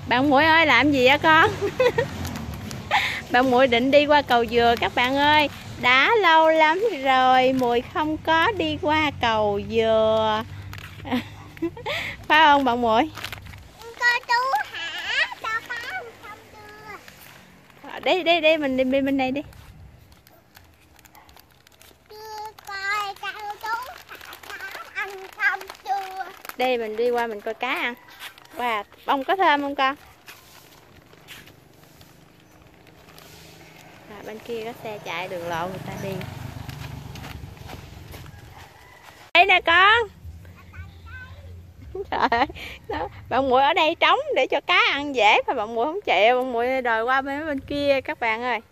Bạn Muội ơi, làm gì vậy con? Bạn Muội định đi qua cầu dừa các bạn ơi. Đã lâu lắm rồi Muội không có đi qua cầu dừa. Phải không bạn Muội? Cô chú hả? Cho cá không chưa? Đi mình đi bên này đi. Chưa coi cô chú thả cá ăn không chưa? Đây mình đi qua mình coi cá ăn. Wow, bông có thơm không con? Bên kia có xe chạy đường lộ người ta đi. Đây nè con. Trời ơi, bạn Muội ở đây trống để cho cá ăn dễ mà bạn Muội không chịu, bạn Muội đòi qua bên kia các bạn ơi.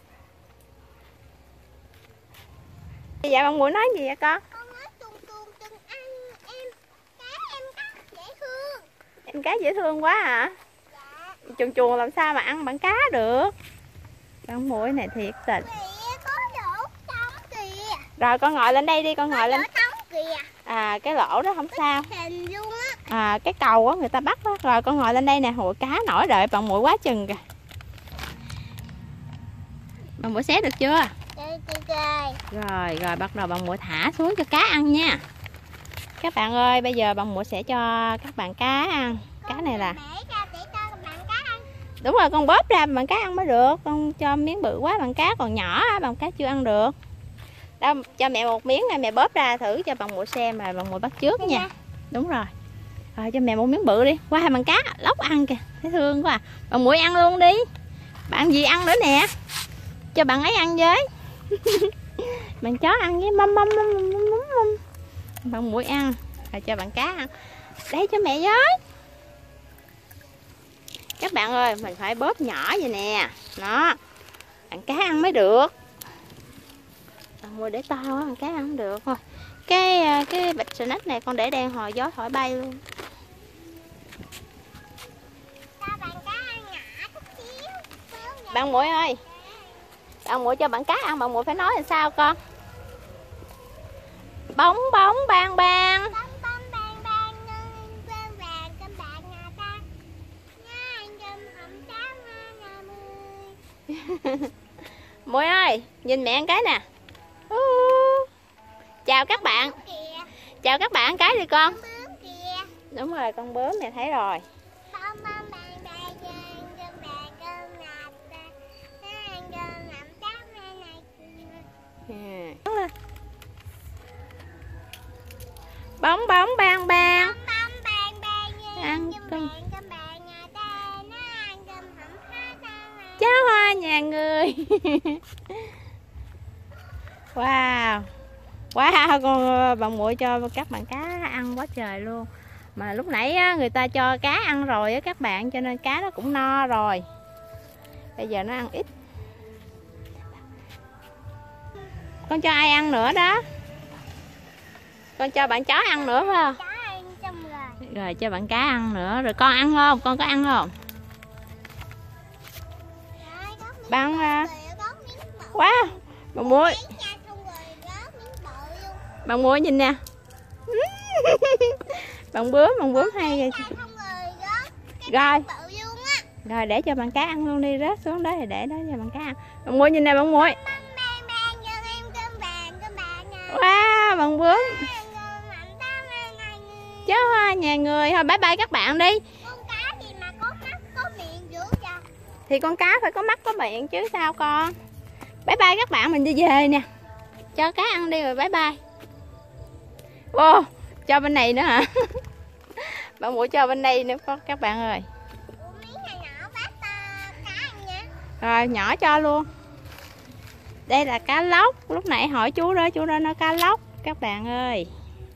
Dạ bạn Muội nói gì vậy con? Con nói tuôn từng ăn em cá dễ thương. Em cá dễ thương quá hả? Dạ. Chuồn chuồn làm sao mà ăn bạn cá được? Bạn Muội này thiệt tình. Kìa, có lỗ trống kìa. Rồi con ngồi lên đây đi, con ngồi lên. Lỗ trống kìa. À cái lỗ đó không sao. Hình luôn á. À cái cầu á người ta bắt đó. Rồi con ngồi lên đây nè, hồi cá nổi đợi bạn Muội quá chừng kìa. Bạn Muội xé được chưa? Rồi bắt đầu bạn Muội thả xuống cho cá ăn nha. Các bạn ơi, bây giờ bạn Muội sẽ cho các bạn cá ăn. Cá này là đúng rồi, con bóp ra bạn cá ăn mới được. Con cho miếng bự quá bạn cá còn nhỏ, bạn cá chưa ăn được. Đâu, cho mẹ một miếng này, mẹ bóp ra thử cho bạn Muội xem rồi bạn Muội bắt trước nha. Đúng rồi. Rồi cho mẹ một miếng bự đi. Qua bạn cá lóc ăn kìa, thấy thương quá à. Bạn Muội ăn luôn đi. Bạn gì ăn nữa nè. Cho bạn ấy ăn với. Bạn chó ăn với mâm. Bạn Muội ăn. Rồi cho bạn cá ăn. Đây cho mẹ với. Các bạn ơi, mình phải bóp nhỏ vậy nè. Đó. Bạn cá ăn mới được. Bạn Muội để to quá, bạn cá ăn không được thôi. Cái bịch snack này con để đen hồi gió thổi bay luôn. Bạn Muội ơi. Bạn Muội cho bạn cá ăn, bạn Muội phải nói làm sao con? Bóng bóng bang bang. Muội ơi, nhìn mẹ ăn cái nè. Chào các bạn. Chào các bạn cái đi con. Đúng rồi, con bướm mẹ thấy rồi. Bóng bóng bang bang. Ăn cơm. Cháo hoa nhà người. Wow. Wow, con bạn Muội cho các bạn cá ăn quá trời luôn. Mà lúc nãy á, người ta cho cá ăn rồi á các bạn, cho nên cá nó cũng no rồi. Bây giờ nó ăn ít. Con cho ai ăn nữa đó? Con cho bạn chó ăn nữa phải không? Rồi cho bạn cá ăn nữa. Rồi con ăn không? Con có ăn không? Bạn wow, bạn Muội. Bạn Muội nhìn nè. Bạn bướm hay vậy. Rồi để cho bạn cá ăn luôn đi, rớt xuống đó thì để đó cho bạn cá ăn. Bạn Muội nhìn nè bạn Muội. Wow, bạn bướm. Chó hoa nhà người. Thôi bye bye các bạn đi. Thì con cá phải có mắt có miệng chứ sao con. Bye bye các bạn, mình đi về nè. Cho cá ăn đi rồi bye bye. Wow, cho bên này nữa hả? Bạn Muội cho bên đây nữa các bạn ơi. Rồi nhỏ cho luôn. Đây là cá lóc. Lúc nãy hỏi chú đó nói cá lóc các bạn ơi.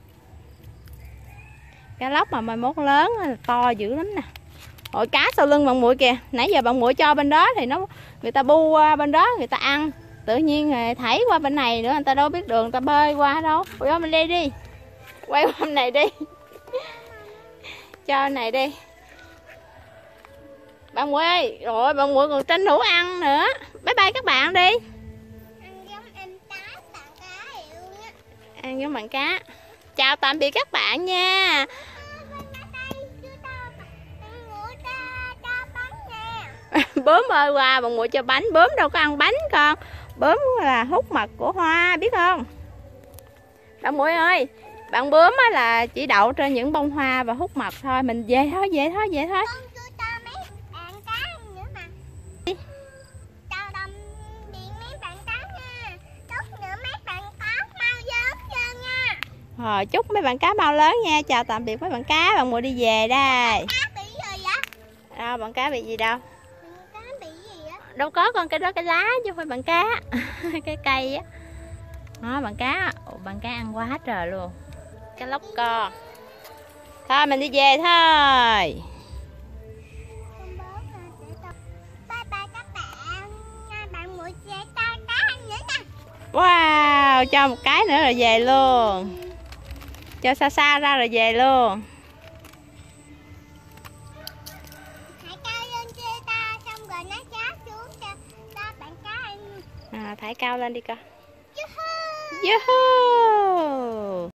Cá lóc mà mai mốt lớn là to dữ lắm nè. Hội cá sau lưng bạn Muội kìa. Nãy giờ bạn Muội cho bên đó thì người ta bu qua bên đó người ta ăn. Tự nhiên rồi thảy qua bên này nữa, người ta đâu biết đường, người ta bơi qua đâu. Qua bên đây đi. Quay qua bên này đi. Cho này đi. Bạn Muội ơi, rồi bạn Muội còn tranh thủ ăn nữa. Bye bye các bạn đi. Ăn giống bạn cá. Chào tạm biệt các bạn nha. Bướm ơi qua bạn muội cho bánh. Bướm đâu có ăn bánh con. Bướm là hút mật của hoa biết không? Bạn muội ơi, bạn bướm á là chỉ đậu trên những bông hoa và hút mật thôi. Mình về thôi, về thôi, về thôi. Con chưa cho mấy bạn cá nữa mà. Cho đâm điện mấy bạn cá nha. Chút nữa mấy bạn cá mau lớn chưa nha. Rồi chúc mấy bạn cá mau lớn nha. Chào tạm biệt mấy bạn cá. Bạn muội đi về đây. Cá bị gì vậy? Đâu bạn cá bị gì đâu. Bạn cá bị gì vậy? Đâu có con, cái đó cái lá chứ không phải bạn cá. Cái cây á. Đó bạn cá. Ồ, bạn cá ăn quá trời luôn. Cá lóc co. Thôi mình đi về thôi. Con bớt nè, để con. Bye bye các bạn. Bạn muội sẽ cho cá ăn nữa nha. Wow, cho một cái nữa rồi về luôn. Cho xa xa ra rồi về luôn. Hãy cao lên chia ta xong rồi nó chát xuống cho bạn cá ăn. Thải cao lên đi con. Yoo-hoo! Yoo-hoo!